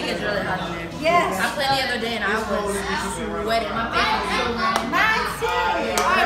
it gets really hot in there. Yes. I played the other day and I was sweating. My face was so red. Mine too.